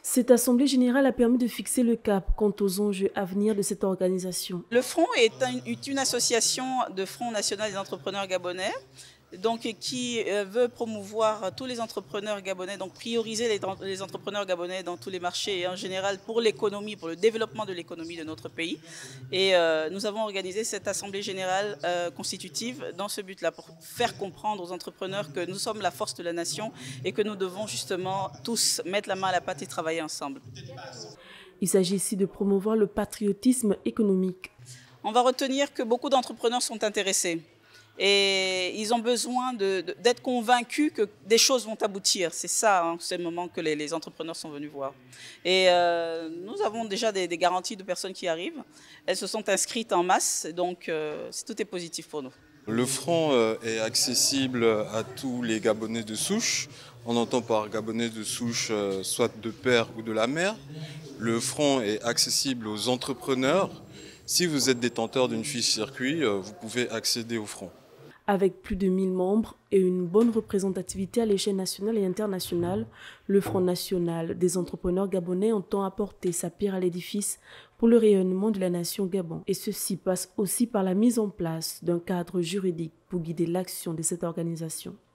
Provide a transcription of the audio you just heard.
Cette assemblée générale a permis de fixer le cap quant aux enjeux à venir de cette organisation. Le Front est une association de Front national des entrepreneurs gabonais, donc qui veut promouvoir tous les entrepreneurs gabonais, donc prioriser les entrepreneurs gabonais dans tous les marchés et en général pour l'économie, pour le développement de l'économie de notre pays. Et nous avons organisé cette assemblée générale constitutive dans ce but-là, pour faire comprendre aux entrepreneurs que nous sommes la force de la nation et que nous devons justement tous mettre la main à la pâte et travailler ensemble. Il s'agit ici de promouvoir le patriotisme économique. On va retenir que beaucoup d'entrepreneurs sont intéressés et ils ont besoin d'être convaincus que des choses vont aboutir. C'est ça, hein, c'est le moment que les entrepreneurs sont venus voir. Et nous avons déjà des garanties de personnes qui arrivent. Elles se sont inscrites en masse, donc tout est positif pour nous. Le franc est accessible à tous les Gabonais de souche. On entend par Gabonais de souche soit de père ou de la mère. Le franc est accessible aux entrepreneurs. Si vous êtes détenteur d'une fiche circuit, vous pouvez accéder au franc. Avec plus de 1000 membres et une bonne représentativité à l'échelle nationale et internationale, le Front national des entrepreneurs gabonais entend apporter sa pierre à l'édifice pour le rayonnement de la nation Gabon. Et ceci passe aussi par la mise en place d'un cadre juridique pour guider l'action de cette organisation.